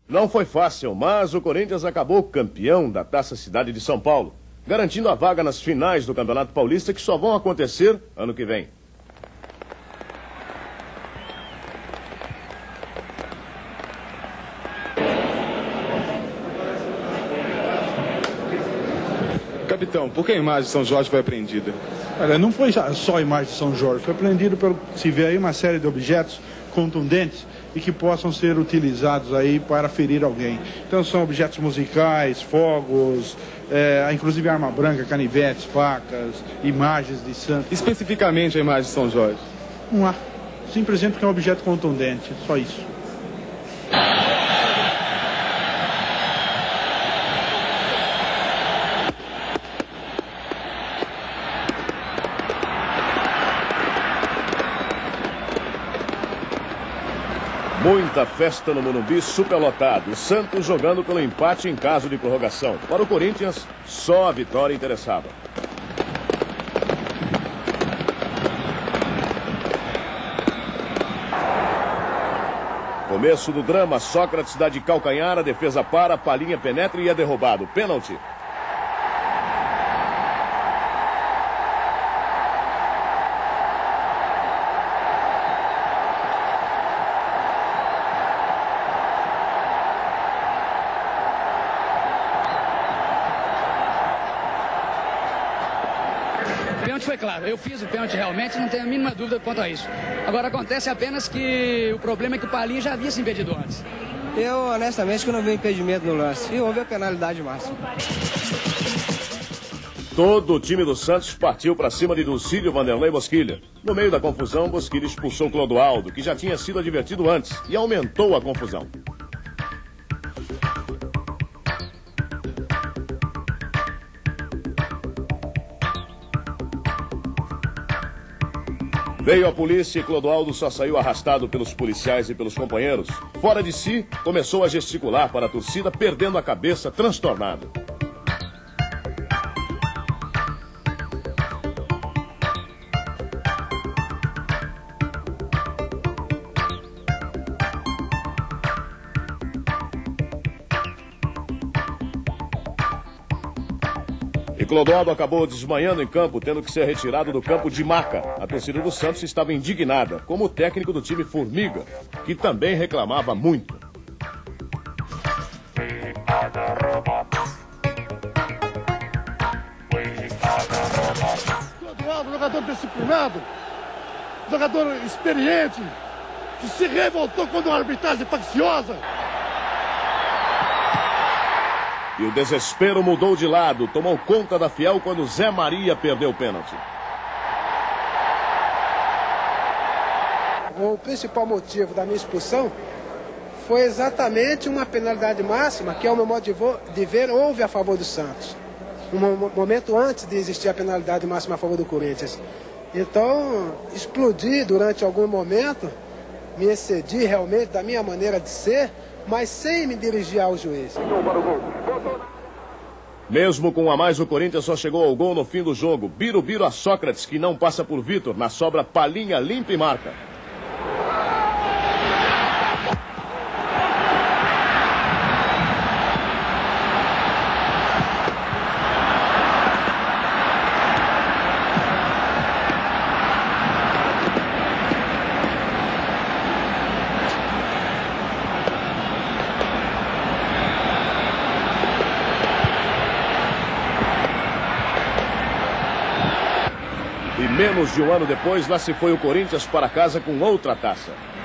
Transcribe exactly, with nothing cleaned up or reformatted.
Não foi fácil, mas o Corinthians acabou campeão da Taça Cidade de São Paulo, garantindo a vaga nas finais do Campeonato Paulista, que só vão acontecer ano que vem. Capitão, por que a imagem de São Jorge foi apreendida? Olha, não foi só a imagem de São Jorge, foi apreendido pelo se vê aí uma série de objetos contundentes e que possam ser utilizados aí para ferir alguém. Então são objetos musicais, fogos, é, inclusive arma branca, canivetes, facas, imagens de santos. Especificamente a imagem de São Jorge? Não há. Simplesmente porque é um objeto contundente, só isso. Muita festa no Morumbi, superlotado. O Santos jogando pelo empate em caso de prorrogação. Para o Corinthians, só a vitória interessava. Começo do drama, Sócrates dá de calcanhar, a defesa para, Palhinha penetra e é derrubado. Pênalti. Foi claro, eu fiz o pênalti realmente, não tenho a mínima dúvida quanto a isso. Agora acontece apenas que o problema é que o Palhinha já havia se impedido antes. Eu, honestamente, que não vi impedimento no lance. E houve a penalidade máxima. Todo o time do Santos partiu para cima de Dulcílio, Vanderlei e Bosquilha. No meio da confusão, Bosquilha expulsou Clodoaldo, que já tinha sido advertido antes, e aumentou a confusão. Veio a polícia e Clodoaldo só saiu arrastado pelos policiais e pelos companheiros. Fora de si, começou a gesticular para a torcida, perdendo a cabeça, transtornado. E Clodoaldo acabou desmanhando em campo, tendo que ser retirado do campo de maca. A torcida do Santos estava indignada, como o técnico do time Formiga, que também reclamava muito. Clodoaldo, jogador disciplinado, jogador experiente, que se revoltou quando a arbitragem facciosa. E o desespero mudou de lado, tomou conta da Fiel quando Zé Maria perdeu o pênalti. O principal motivo da minha expulsão foi exatamente uma penalidade máxima, que, ao meu modo de ver, houve a favor do Santos. Um momento antes de existir a penalidade máxima a favor do Corinthians. Então, explodi durante algum momento, me excedi realmente da minha maneira de ser, mas sem me dirigir ao juiz. Mesmo com um a mais, o Corinthians só chegou ao gol no fim do jogo. Birubiru a Sócrates, que não passa por Vitor. Na sobra, Palhinha limpa e marca. E menos de um ano depois, lá se foi o Corinthians para casa com outra taça.